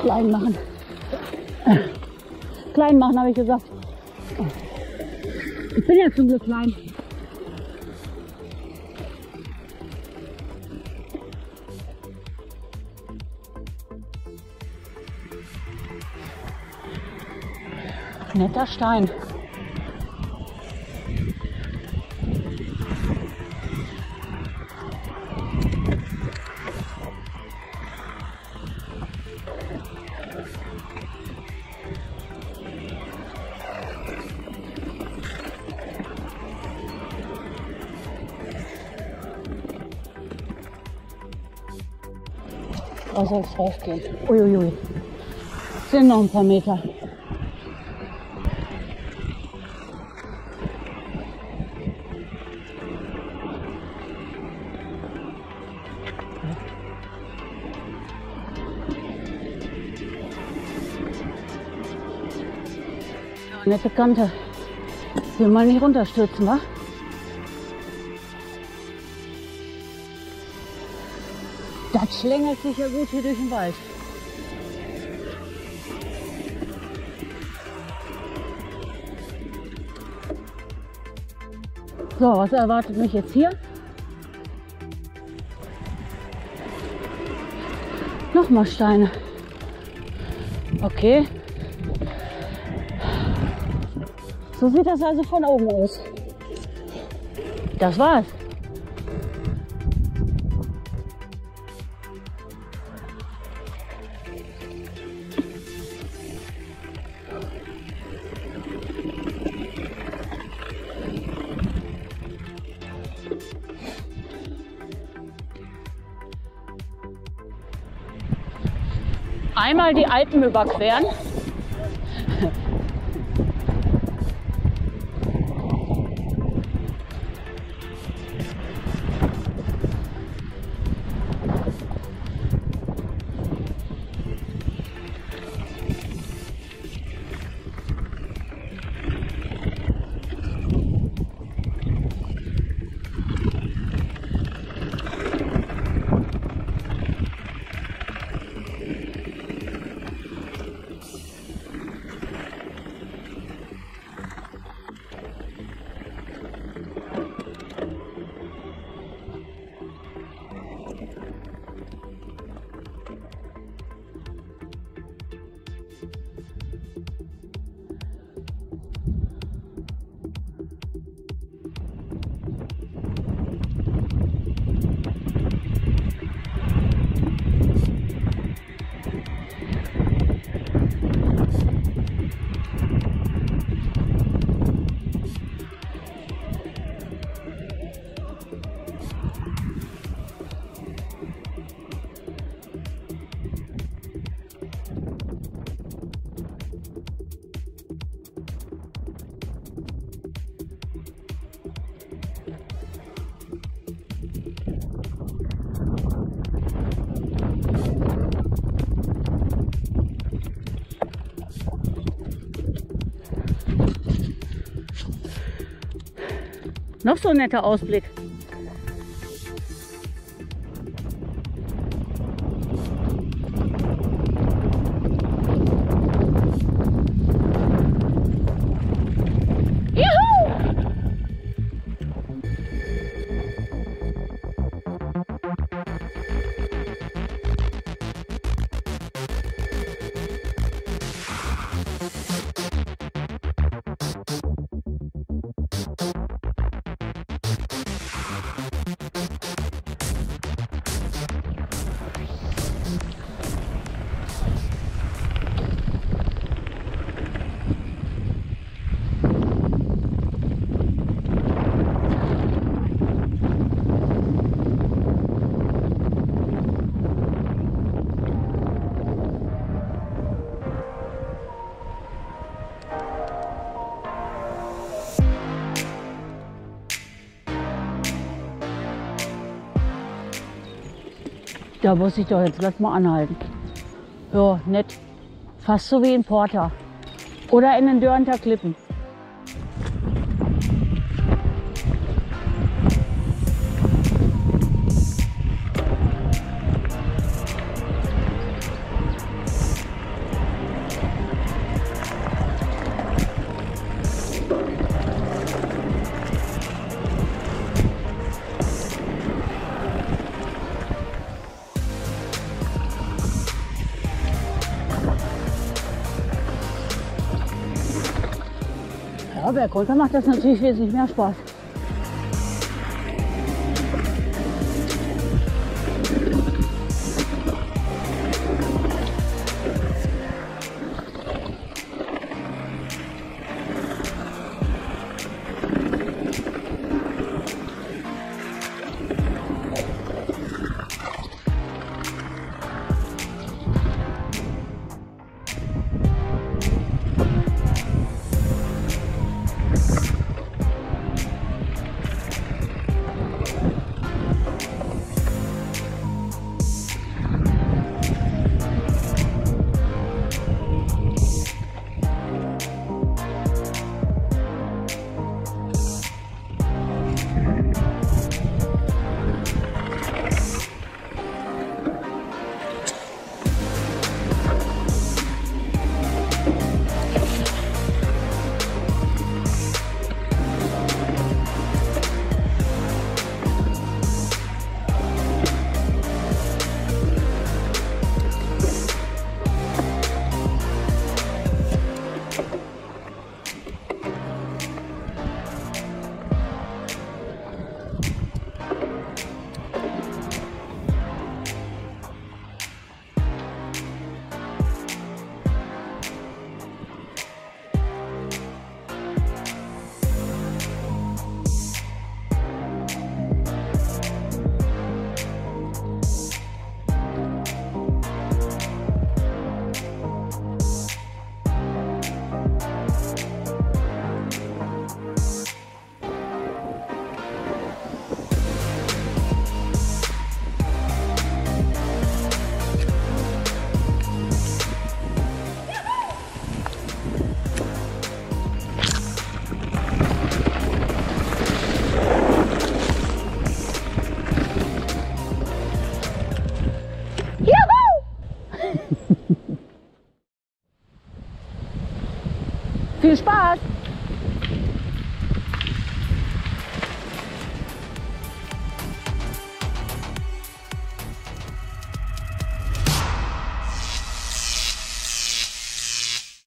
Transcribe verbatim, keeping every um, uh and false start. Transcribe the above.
Klein machen. Klein machen, habe ich gesagt. Ich bin ja zum Glück klein. Netter Stein. Da soll es rausgehen. Uiuiui. Sind noch ein paar Meter. Nette Kante. Ich will mal nicht runterstürzen, wa? Das schlängelt sich ja gut hier durch den Wald. So, was erwartet mich jetzt hier? Nochmal Steine. Okay. So sieht das also von oben aus. Das war's. Einmal die Alpen überqueren. Noch so ein netter Ausblick. Da muss ich doch jetzt gleich mal anhalten. Ja, nett. Fast so wie in Porta. Oder in den Dörnter Klippen. bergunter macht das natürlich wesentlich mehr Spaß. Viel Spaß!